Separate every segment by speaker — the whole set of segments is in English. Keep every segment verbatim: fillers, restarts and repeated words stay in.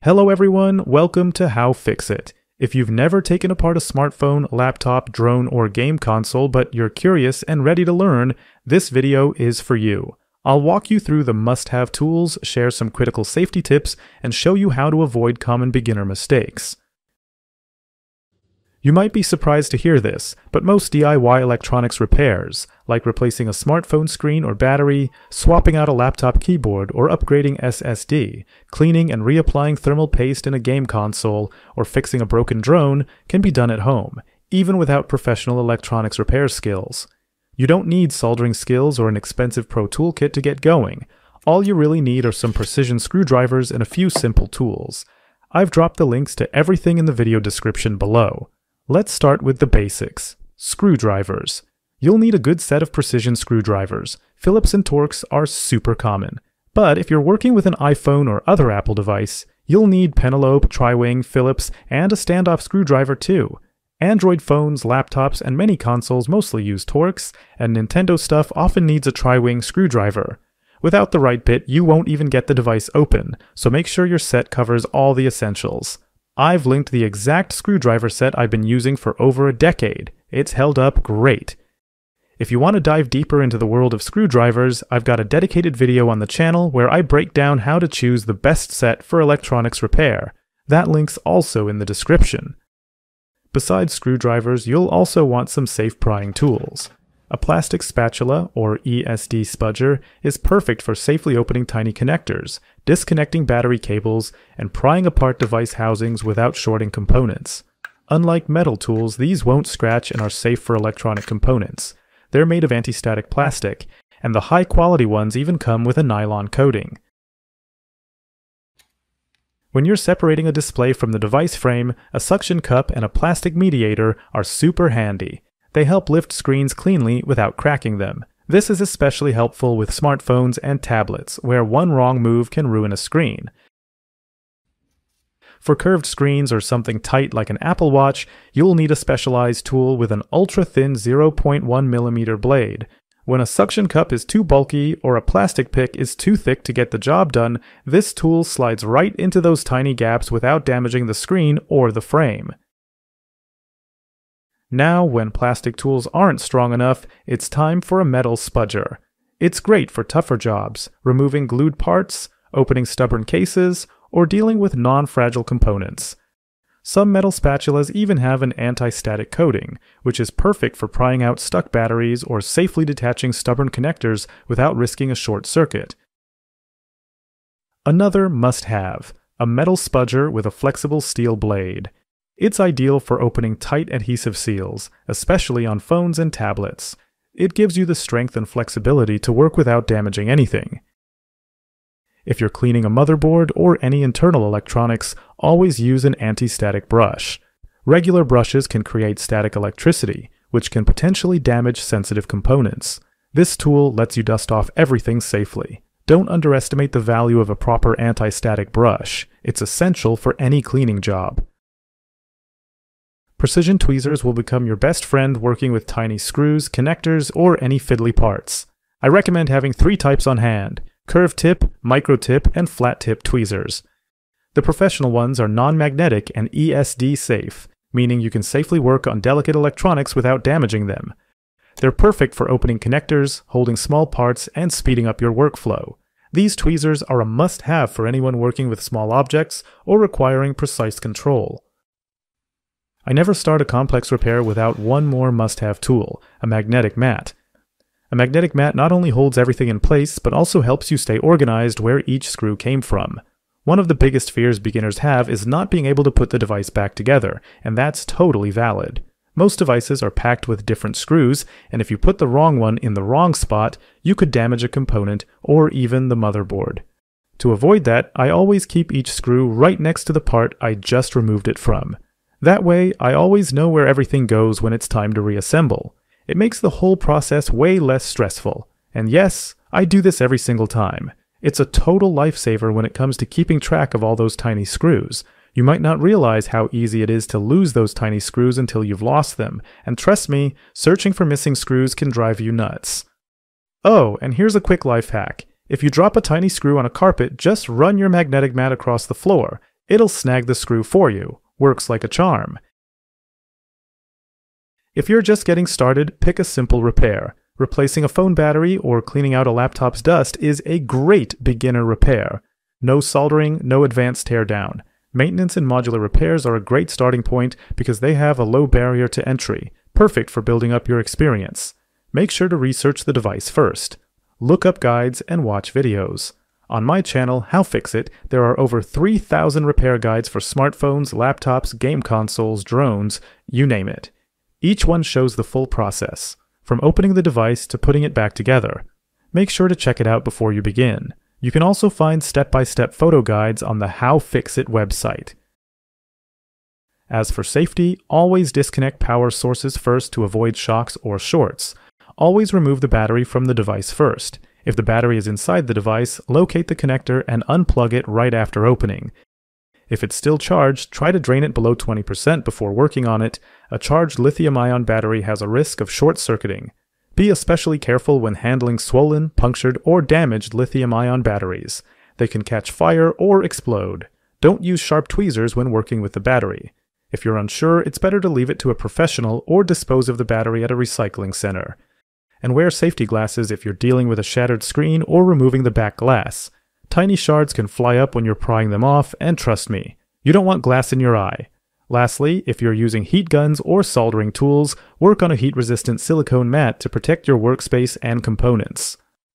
Speaker 1: Hello everyone, welcome to HowFixIT. If you've never taken apart a smartphone, laptop, drone, or game console, but you're curious and ready to learn, this video is for you. I'll walk you through the must-have tools, share some critical safety tips, and show you how to avoid common beginner mistakes. You might be surprised to hear this, but most D I Y electronics repairs, like replacing a smartphone screen or battery, swapping out a laptop keyboard, or upgrading S S D, cleaning and reapplying thermal paste in a game console, or fixing a broken drone, can be done at home, even without professional electronics repair skills. You don't need soldering skills or an expensive pro toolkit to get going. All you really need are some precision screwdrivers and a few simple tools. I've dropped the links to everything in the video description below. Let's start with the basics. Screwdrivers. You'll need a good set of precision screwdrivers. Phillips and Torx are super common. But if you're working with an iPhone or other Apple device, you'll need Pentalobe, prying, Phillips, and a standoff screwdriver too. Android phones, laptops, and many consoles mostly use Torx, and Nintendo stuff often needs a tri-wing screwdriver. Without the right bit, you won't even get the device open, so make sure your set covers all the essentials. I've linked the exact screwdriver set I've been using for over a decade. It's held up great. If you want to dive deeper into the world of screwdrivers, I've got a dedicated video on the channel where I break down how to choose the best set for electronics repair. That link's also in the description. Besides screwdrivers, you'll also want some safe prying tools. A plastic spatula, or E S D spudger, is perfect for safely opening tiny connectors, disconnecting battery cables, and prying apart device housings without shorting components. Unlike metal tools, these won't scratch and are safe for electronic components. They're made of anti-static plastic, and the high-quality ones even come with a nylon coating. When you're separating a display from the device frame, a suction cup and a plastic mediator are super handy. They help lift screens cleanly without cracking them. This is especially helpful with smartphones and tablets, where one wrong move can ruin a screen. For curved screens or something tight like an Apple Watch, you'll need a specialized tool with an ultra-thin zero point one millimeter blade. When a suction cup is too bulky or a plastic pick is too thick to get the job done, this tool slides right into those tiny gaps without damaging the screen or the frame. Now, when plastic tools aren't strong enough, it's time for a metal spudger. It's great for tougher jobs, removing glued parts, opening stubborn cases, or dealing with non-fragile components. Some metal spatulas even have an anti-static coating, which is perfect for prying out stuck batteries or safely detaching stubborn connectors without risking a short circuit. Another must-have: a metal spudger with a flexible steel blade. It's ideal for opening tight adhesive seals, especially on phones and tablets. It gives you the strength and flexibility to work without damaging anything. If you're cleaning a motherboard or any internal electronics, always use an anti-static brush. Regular brushes can create static electricity, which can potentially damage sensitive components. This tool lets you dust off everything safely. Don't underestimate the value of a proper anti-static brush. It's essential for any cleaning job. Precision tweezers will become your best friend working with tiny screws, connectors, or any fiddly parts. I recommend having three types on hand: curved tip, micro tip, and flat tip tweezers. The professional ones are non-magnetic and E S D safe, meaning you can safely work on delicate electronics without damaging them. They're perfect for opening connectors, holding small parts, and speeding up your workflow. These tweezers are a must-have for anyone working with small objects or requiring precise control. I never start a complex repair without one more must-have tool: a magnetic mat. A magnetic mat not only holds everything in place, but also helps you stay organized where each screw came from. One of the biggest fears beginners have is not being able to put the device back together, and that's totally valid. Most devices are packed with different screws, and if you put the wrong one in the wrong spot, you could damage a component or even the motherboard. To avoid that, I always keep each screw right next to the part I just removed it from. That way, I always know where everything goes when it's time to reassemble. It makes the whole process way less stressful. And yes, I do this every single time. It's a total lifesaver when it comes to keeping track of all those tiny screws. You might not realize how easy it is to lose those tiny screws until you've lost them, and trust me, searching for missing screws can drive you nuts. Oh, and here's a quick life hack. If you drop a tiny screw on a carpet, just run your magnetic mat across the floor. It'll snag the screw for you. Works like a charm. If you're just getting started, pick a simple repair. Replacing a phone battery or cleaning out a laptop's dust is a great beginner repair. No soldering, no advanced teardown. Maintenance and modular repairs are a great starting point because they have a low barrier to entry, perfect for building up your experience. Make sure to research the device first. Look up guides and watch videos. On my channel, HowFixIT, there are over three thousand repair guides for smartphones, laptops, game consoles, drones, you name it. Each one shows the full process, from opening the device to putting it back together. Make sure to check it out before you begin. You can also find step-by-step photo guides on the HowFixIT website. As for safety, always disconnect power sources first to avoid shocks or shorts. Always remove the battery from the device first. If the battery is inside the device, locate the connector and unplug it right after opening. If it's still charged, try to drain it below twenty percent before working on it. A charged lithium-ion battery has a risk of short-circuiting. Be especially careful when handling swollen, punctured, or damaged lithium-ion batteries. They can catch fire or explode. Don't use sharp tweezers when working with the battery. If you're unsure, it's better to leave it to a professional or dispose of the battery at a recycling center. And wear safety glasses if you're dealing with a shattered screen or removing the back glass. Tiny shards can fly up when you're prying them off, and trust me, you don't want glass in your eye. Lastly, if you're using heat guns or soldering tools, work on a heat-resistant silicone mat to protect your workspace and components.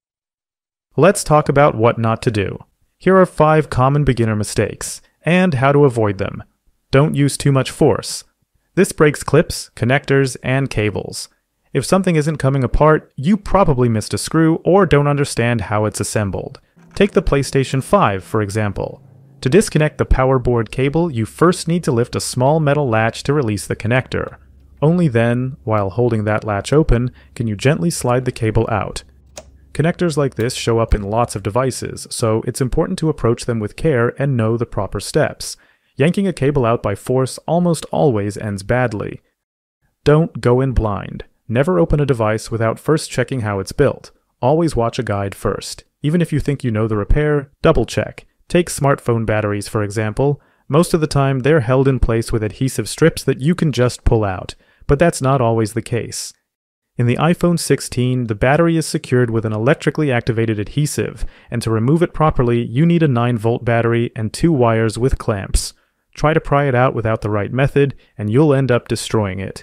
Speaker 1: Let's talk about what not to do. Here are five common beginner mistakes, and how to avoid them. Don't use too much force. This breaks clips, connectors, and cables. If something isn't coming apart, you probably missed a screw or don't understand how it's assembled. Take the PlayStation five, for example. To disconnect the power board cable, you first need to lift a small metal latch to release the connector. Only then, while holding that latch open, can you gently slide the cable out. Connectors like this show up in lots of devices, so it's important to approach them with care and know the proper steps. Yanking a cable out by force almost always ends badly. Don't go in blind. Never open a device without first checking how it's built. Always watch a guide first. Even if you think you know the repair, double check. Take smartphone batteries, for example. Most of the time, they're held in place with adhesive strips that you can just pull out, but that's not always the case. In the iPhone sixteen, the battery is secured with an electrically activated adhesive, and to remove it properly, you need a nine volt battery and two wires with clamps. Try to pry it out without the right method, and you'll end up destroying it.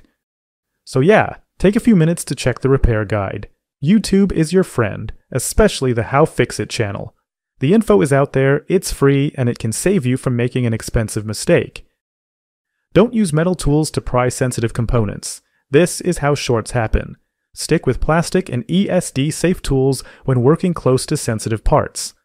Speaker 1: So yeah, take a few minutes to check the repair guide. YouTube is your friend, especially the HowFixIT channel. The info is out there, it's free, and it can save you from making an expensive mistake. Don't use metal tools to pry sensitive components. This is how shorts happen. Stick with plastic and E S D-safe tools when working close to sensitive parts.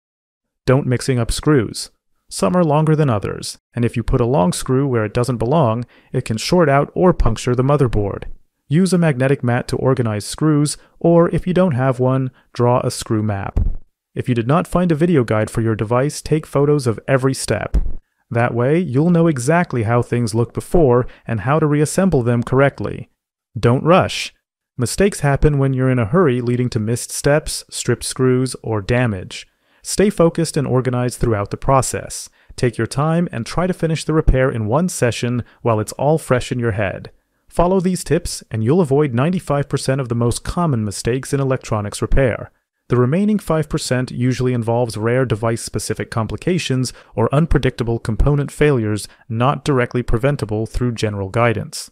Speaker 1: Don't mixing up screws. Some are longer than others, and if you put a long screw where it doesn't belong, it can short out or puncture the motherboard. Use a magnetic mat to organize screws, or if you don't have one, draw a screw map. If you did not find a video guide for your device, take photos of every step. That way, you'll know exactly how things looked before and how to reassemble them correctly. Don't rush. Mistakes happen when you're in a hurry, leading to missed steps, stripped screws, or damage. Stay focused and organized throughout the process. Take your time and try to finish the repair in one session while it's all fresh in your head. Follow these tips and you'll avoid ninety-five percent of the most common mistakes in electronics repair. The remaining five percent usually involves rare device-specific complications or unpredictable component failures not directly preventable through general guidance.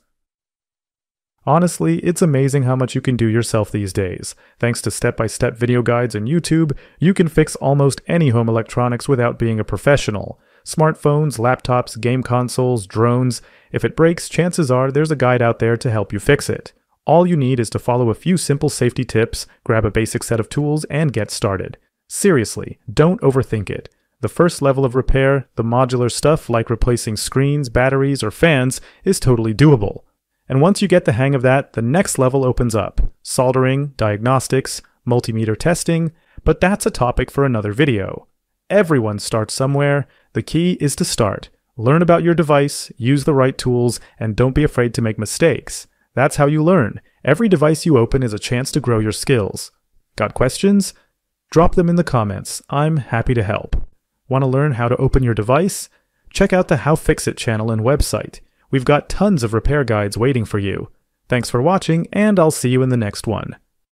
Speaker 1: Honestly, it's amazing how much you can do yourself these days. Thanks to step-by-step video guides on YouTube, you can fix almost any home electronics without being a professional. Smartphones, laptops, game consoles, drones. If it breaks, chances are there's a guide out there to help you fix it. All you need is to follow a few simple safety tips, grab a basic set of tools, and get started. Seriously, don't overthink it. The first level of repair, the modular stuff like replacing screens, batteries, or fans, is totally doable. And once you get the hang of that, the next level opens up. Soldering, diagnostics, multimeter testing, but that's a topic for another video. Everyone starts somewhere. The key is to start. Learn about your device, use the right tools, and don't be afraid to make mistakes. That's how you learn. Every device you open is a chance to grow your skills. Got questions? Drop them in the comments. I'm happy to help. Want to learn how to open your device? check out the HowFixIT channel and website. We've got tons of repair guides waiting for you. Thanks for watching, and I'll see you in the next one.